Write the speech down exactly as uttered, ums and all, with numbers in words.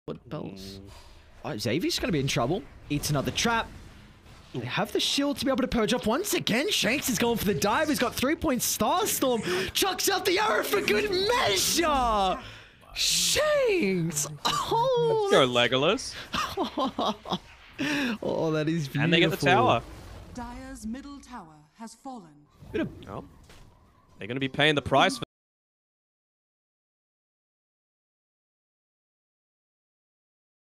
What bells? Oh, Xavier's going to be in trouble. Eats another trap. They have the shield to be able to purge off once again. Shanks is going for the dive. He's got three point Starstorm. Chucks out the arrow for good measure. Shanks. Oh, Let's go, Legolas. Oh, that is beautiful. And they get the tower. Dire's middle tower has fallen. Oh. They're going to be paying the price for